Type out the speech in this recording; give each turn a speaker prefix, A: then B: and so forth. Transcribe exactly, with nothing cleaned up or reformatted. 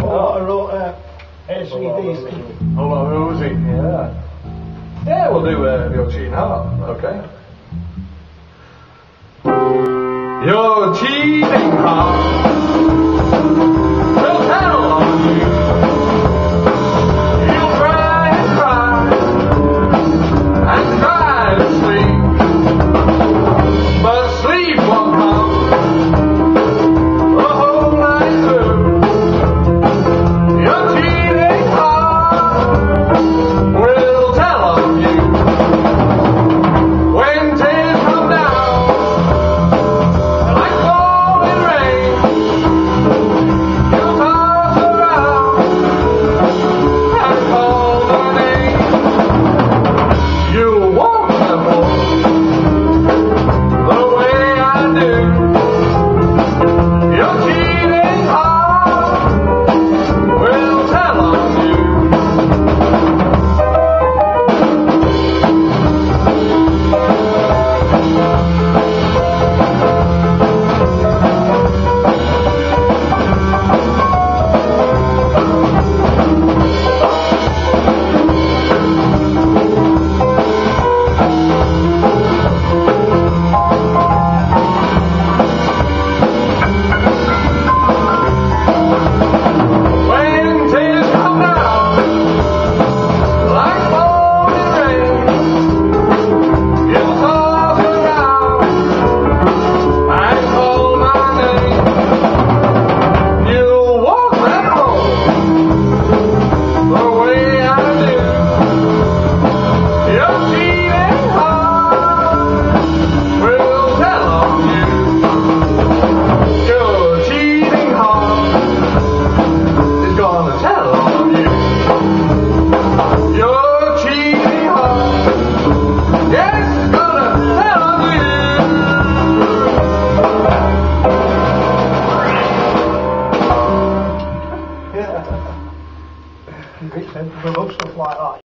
A: Oh, I wrote uh, A C D C.
B: Hold on, who is he? Yeah. Yeah, we'll do uh, Your Cheating Heart. Okay. Your cheating heart will tell on you. You'll cry and cry and try to sleep, but sleep won't come the whole night through. Your cheating heart will tell on you when tears come down like falling rain. You'll toss around and call their name. You want them more the way I do. Your cheating heart will tell on you. When tears come down like falling rain, you'll toss around and call my name. You'll walk back home the way I do. Your cheating heart will tell on you. Your cheating heart is gonna tell on you. Your cheating heart, yes, it's gonna tell on you.
A: Yeah. Great sense of love stuff like that.